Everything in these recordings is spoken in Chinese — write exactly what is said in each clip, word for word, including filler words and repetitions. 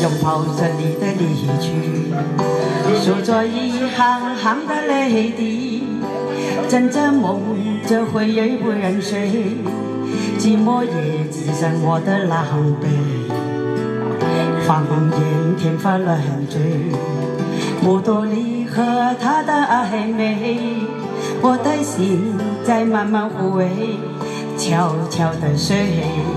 拥抱着你的离去，数着一行行的泪滴，枕着梦这回夜不忍睡，寂寞也滋生我的狼狈，放眼天发乱坠，目睹你和他的暧昧，我的心在慢慢枯萎，悄悄地睡。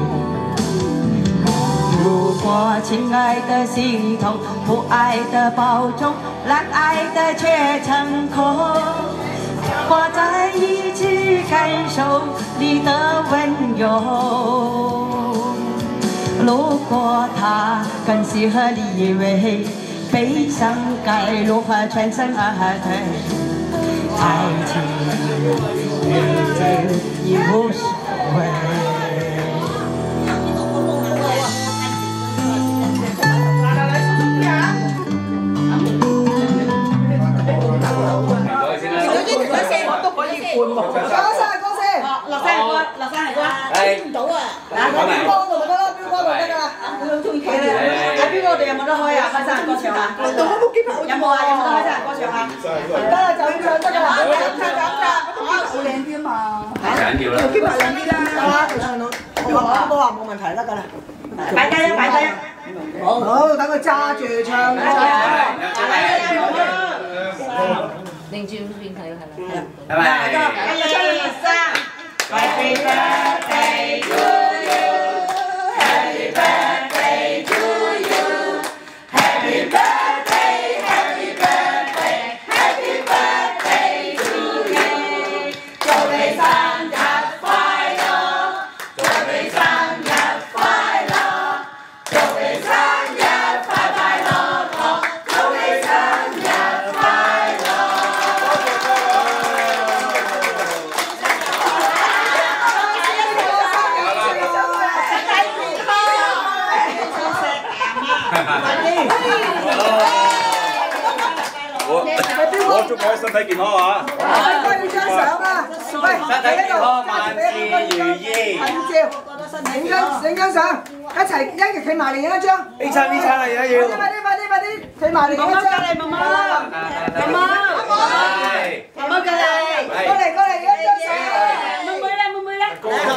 如果亲爱的心痛，不爱的保重，让爱的却成空，我在一起感受你的温柔。如果他更适合你，以为悲伤该如何全身而退？爱情认真已无所谓。 講晒歌先，落山係歌，落山係歌，聽唔到啊！嗱，個標歌度咪得咯，標歌度得㗎啦。佢好中意企咧。喺標歌我哋有冇得開啊？開生日歌唱啊？我冇機會。有冇啊？有冇得開生日歌唱啊？得啦，就咁唱得㗎啦。咁唱咁唱，好靚啲啊嘛。緊要啦。條肩膀靚啲啦。係嘛？唱到我話我話冇問題得㗎啦。擺低啊！擺低啊！好，好，等佢揸住唱。 擰轉邊睇咯，係啦。 拜拜。一、二、三。Happy birthday to you. Happy birthday to you. Happy birthday, happy birthday, happy birthday to you. 祝你生日快樂，祝你生日快樂，祝你生日快快樂樂，祝你生日快樂。 我我祝佢身體健康啊！ 快要張相啊！喂， 身體健康，萬事如意。 合照，影張影張相，一齊一齊企埋嚟影一張。 呢餐呢餐啊，而家要。 快啲快啲快啲，企埋嚟影一張。媽媽，媽媽，媽媽過嚟，過嚟過嚟影一張相。妹妹咧，妹妹咧。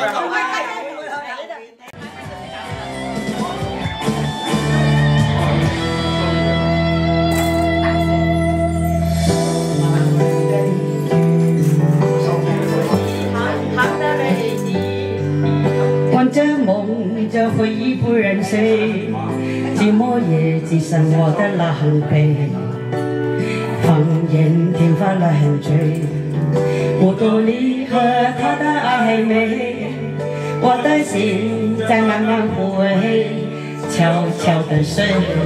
望着梦，这回忆不忍睡，寂寞也滋生我的狼狈。放眼天发乱坠，目睹你和他的暧昧，我的心在慢慢枯萎，悄悄地睡。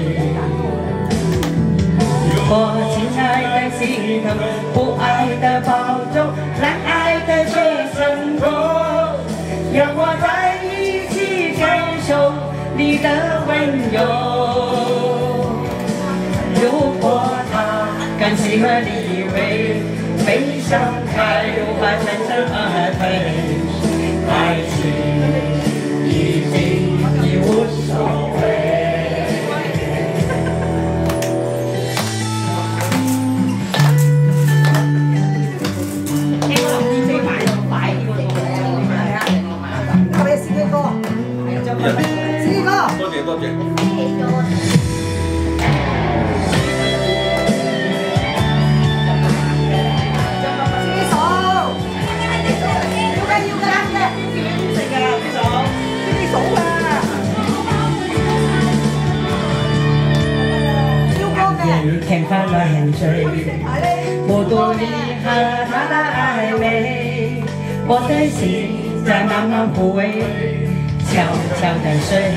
如果亲爱的心疼，不爱的保重，让爱的却成空，让我在一起感受你的温柔。如果他更适合你，以为悲伤该如何全身而退？爱情已经已无所谓。 多謝多謝。 天发乱坠，目睹你和他的暧昧，我的心在慢慢枯萎，悄悄地睡。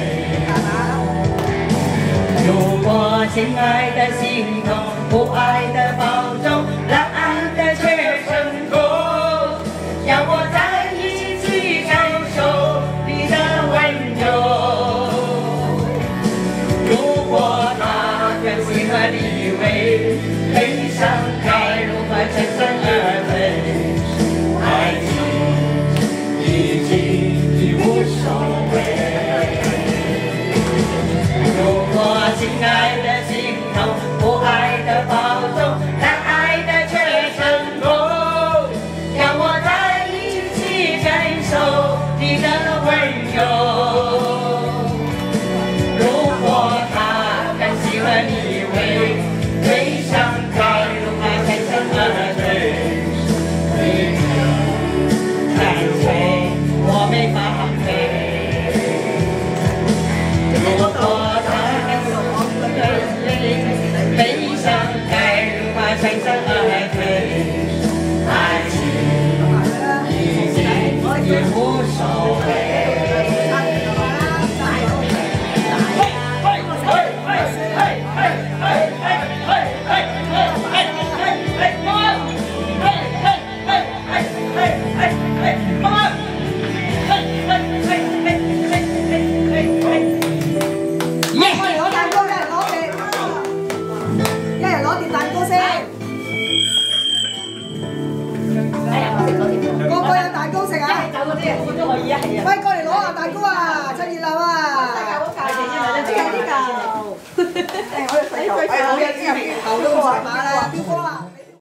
如果亲爱的心痛，不爱的保重，让爱的却成空，让我在一起感受你的温柔。如果他更适合你，以为悲伤该如何全身而退？爱情已经已无所谓。如果亲爱的心头，不爱的保重，难爱的却成功。让我再一起感受你的温柔。如果他甘心和你为对伤害，如何全身而退？干脆我没法陪。如果他甘心和你悲伤该如何全身而退？爱情已经已无所谓。 喂，過嚟攞啊！蛋糕啊，趁熱鬧啊！呢嚿呢嚿，誒我哋細球，誒我有啲入頭都話馬啦，標哥啊！